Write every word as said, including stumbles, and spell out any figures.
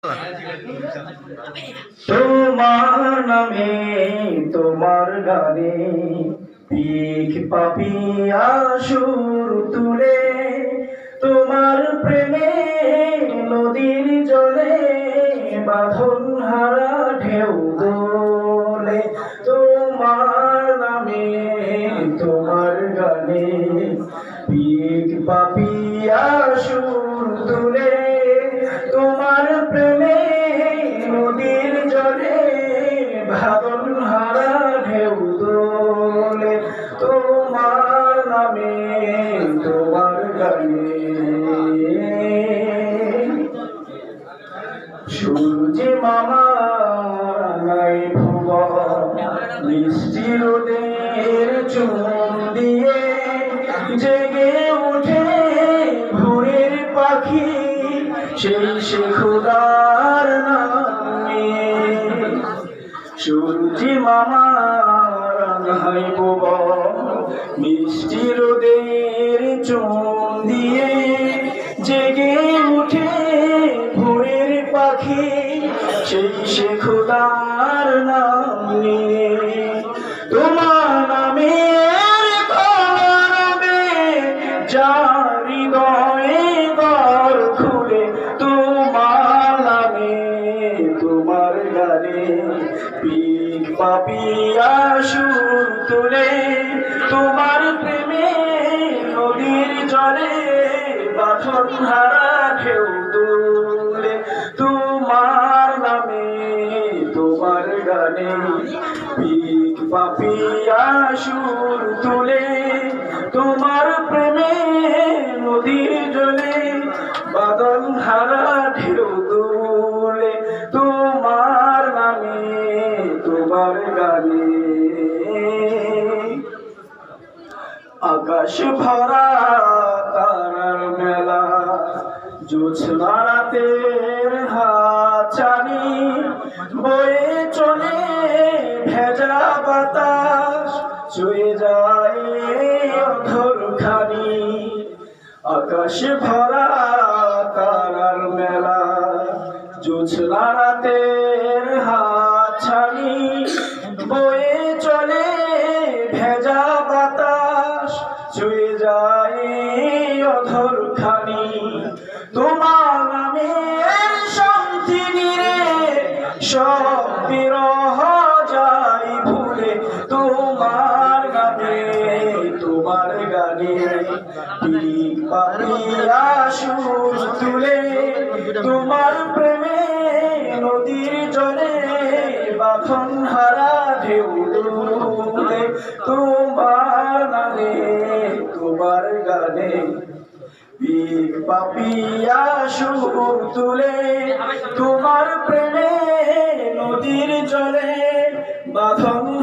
তোমার নামে তোমার গানে পিক পাপিয়া সুর তুলে, তোমার প্রেমে নদীর জলে বাঁধন হারা ঢেউ দোলে। তোমার নামে তোমার গানে পিক পাপিয়া সুর তুলে, তোমার প্রেমে নদীর জলে বাঁধন হারা ঢেউ দোলে। তোমার নামে তোমার গানে সূর্য মামা রাঙায় ভুবন, মিষ্টি রোদের চুম দিয়ে জেগে উঠে ভোরের পাখি, সেই সে খোদার নামে। সূর্য মামা রাঙায় ভুবন, মিষ্টি রোদের চুম দিয়ে জেগে উঠে ভোরের পাখি, সেই সে খোদার নাম নিয়ে। তোমার নামে কলরবে যার হৃদয়ে দ্বার খুলে, তোমার নামে তোমার গানে পিক পাপিয়া সুর তুলে, তোমার প্রেমে নদীর জলে বাঁধন হারা ঢেউ দোলে। তোমার নামে তোমার গানে পিক পাপিয়া সুর তুলে, তোমার প্রেমে নদীর জলে বাঁধন হারা ঢেউ দোলে। তোমার নামে তোমার গানে আকাশ ভরা তারার মেলা, জোছনা রাতের হাতছানি বয়ে চলে ভেজা বাতাস, ছুঁয়ে যায় অধর খানি। আকাশ ভরা তারার মেলা, জোছনা রাতের হাতছানি বয়ে চলে ভেজা বাতাস, ছুঁয়ে যায় অধর খানি। তোমার নামে শান্তি নিরে সব বিরহ যায় ভুলে, তোমার গানে তোমার গানে পিক পাপিয়া সুর তুলে, তোমার প্রেমে নদীর জলে বাঁধন হারা ঢেউ দোলে। তোমার নামে তোমার গানে পিক পাপিয়া সুর তুলে, তোমার প্রেমে নদীর জলে বাঁধন